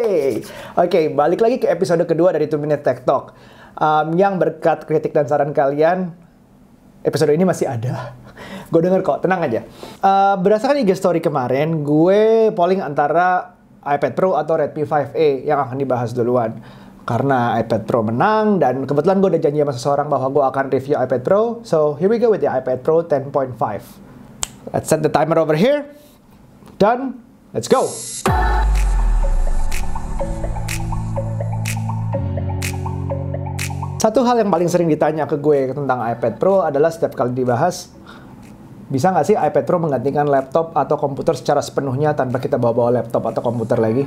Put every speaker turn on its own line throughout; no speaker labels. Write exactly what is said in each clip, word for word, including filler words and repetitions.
Yeay! Oke, balik lagi ke episode kedua dari two minute Tech Talk. Um, yang berkat kritik dan saran kalian, episode ini masih ada. Gue denger kok, tenang aja. Uh, berdasarkan I G Story kemarin, gue polling antara iPad Pro atau Redmi five A yang akan dibahas duluan. Karena iPad Pro menang, dan kebetulan gue udah janji sama seseorang bahwa gue akan review iPad Pro. So, here we go with the iPad Pro ten point five. Let's set the timer over here. Done. Let's go! Satu hal yang paling sering ditanya ke gue tentang iPad Pro adalah setiap kali dibahas, bisa nggak sih iPad Pro menggantikan laptop atau komputer secara sepenuhnya tanpa kita bawa-bawa laptop atau komputer lagi?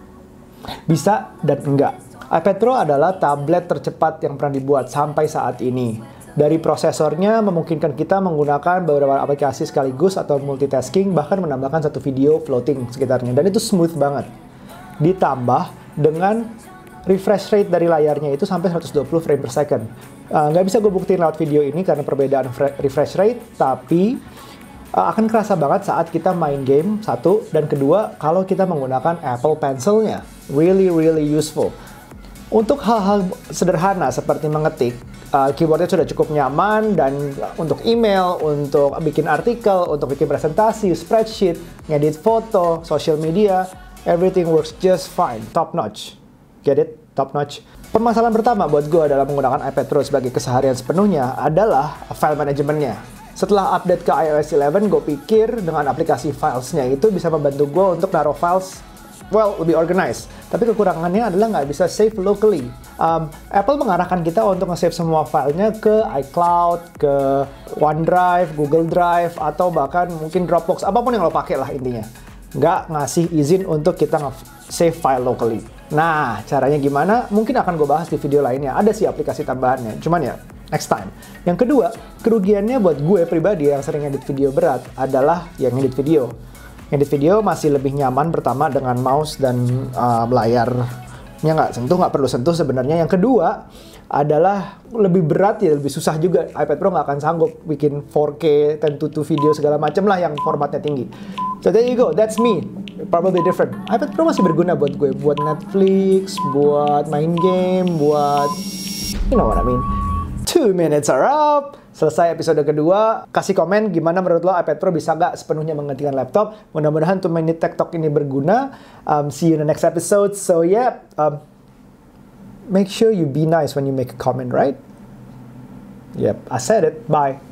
Bisa dan enggak. iPad Pro adalah tablet tercepat yang pernah dibuat sampai saat ini. Dari prosesornya memungkinkan kita menggunakan beberapa aplikasi sekaligus atau multitasking, bahkan menambahkan satu video floating sekitarnya. Dan itu smooth banget. Ditambah dengan refresh rate dari layarnya itu sampai seratus dua puluh frame per second. Uh, nggak bisa gue buktiin lewat video ini karena perbedaan refresh rate, tapi uh, akan kerasa banget saat kita main game, satu. Dan kedua, kalau kita menggunakan Apple Pencil-nya. Really, really useful. Untuk hal-hal sederhana seperti mengetik, uh, keyboardnya sudah cukup nyaman, dan untuk email, untuk bikin artikel, untuk bikin presentasi, spreadsheet, ngedit foto, social media, everything works just fine, top notch. Get it? Top notch. Permasalahan pertama buat gue dalam menggunakan iPad Pro sebagai keseharian sepenuhnya adalah file manajemennya. Setelah update ke i O S eleven, gue pikir dengan aplikasi filesnya itu bisa membantu gue untuk naruh files, well, lebih organized. Tapi kekurangannya adalah nggak bisa save locally. Um, Apple mengarahkan kita untuk nge-save semua filenya ke iCloud, ke OneDrive, Google Drive, atau bahkan mungkin Dropbox, apapun yang lo pakai lah intinya. Nggak ngasih izin untuk kita nge-save file locally. Nah, caranya gimana? Mungkin akan gue bahas di video lainnya. Ada sih aplikasi tambahannya, cuman ya, next time. Yang kedua, kerugiannya buat gue pribadi yang sering edit video berat adalah yang edit video. Edit video masih lebih nyaman pertama dengan mouse dan uh, layarnya nggak sentuh, nggak perlu sentuh sebenarnya. Yang kedua adalah lebih berat ya, lebih susah juga. iPad Pro nggak akan sanggup bikin four K, ten eighty p video segala macam lah yang formatnya tinggi. So there you go, that's me. Probably different. iPad Pro masih berguna buat gue, buat Netflix, buat main game, buat you know what I mean. Two minutes are up. Selesai episode kedua. Kasih komen gimana menurut lo iPad Pro bisa nggak sepenuhnya menggantikan laptop. Mudah-mudahan two minute Tech Talk ini berguna. Um, see you in the next episode. So yeah, um, make sure you be nice when you make a comment, right? Yep, I said it. Bye.